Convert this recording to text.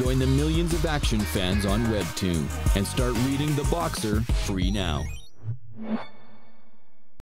Join the millions of action fans on Webtoon and start reading The Boxer free now.